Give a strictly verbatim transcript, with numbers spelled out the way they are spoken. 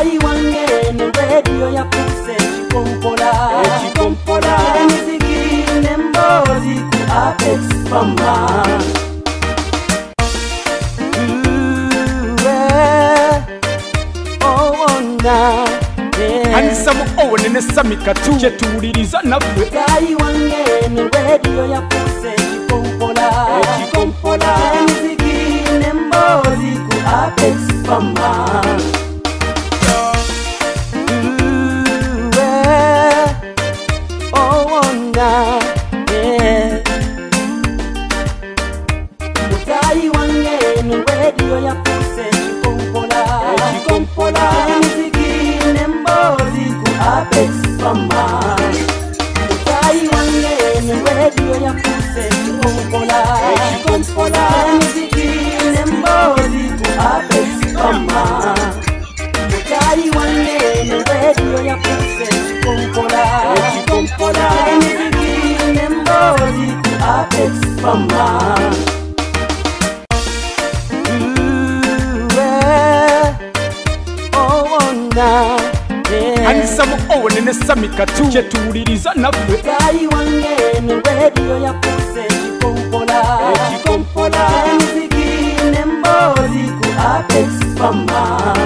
Mutayi wange ne radio ya puse Ekikompola Ekikompola Emiziki nembozi ku Apex Mama. Anisamu owe nene samika tuje tuuliriza nafwe. Mutayi wange ne radio ya puse Ekikompola Ekikompola Emiziki nembozi ku Apex Mama. Mutayi wange ne radio ya puse Ekikompola Ekikompola Emiziki nembozi ku Apex Mama. Mutayi wange ne radio ya puse Ekikompola Ekikompola Emiziki nembozi ku Apex Mama. Mutayi wange ne radio ya puse Ekikompola Ekikompola Emiziki nembozi ku Apex Mama. Anisamu owe nene samika tuje tuuliriza nafwe. Mutayi wange ne radio ya puse Ekikompola Ekikompola Emiziki nembozi ku Apex Mama.